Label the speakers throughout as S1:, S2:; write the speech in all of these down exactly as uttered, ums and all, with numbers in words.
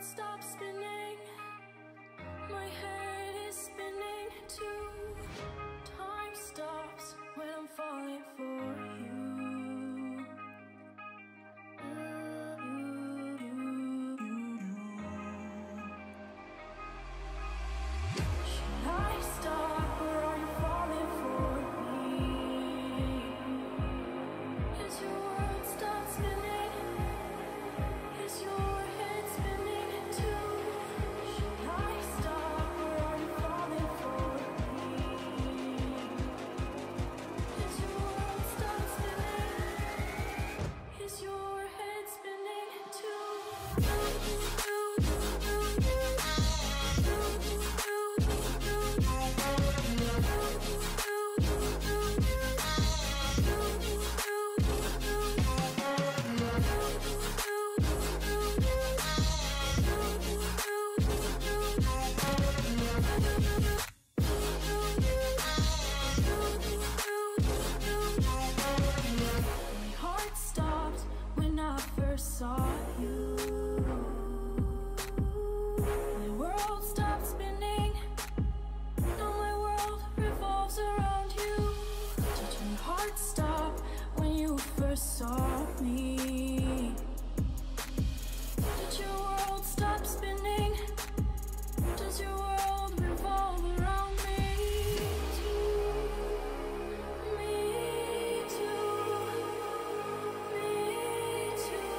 S1: stop spinning. My head is spinning too. Time stops when I'm falling for you. Should I stop or are you falling for me? Is your world stop spinning? Is your head spinning too? Should I stop or are you falling for me? Is your world stop spinning? Is your head spinning too? My heart stopped when I first saw you. My world stopped spinning. Now my world revolves around you. Did your heart stop when you first saw me? Did your world stop spinning? Does your world revolve around me too? Me too. Me too.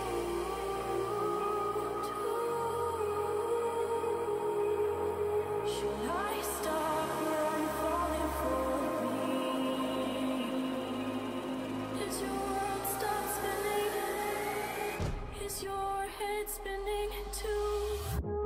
S1: Too. Should I stop or are you falling for me? Is your world stop spinning? Is your head spinning too?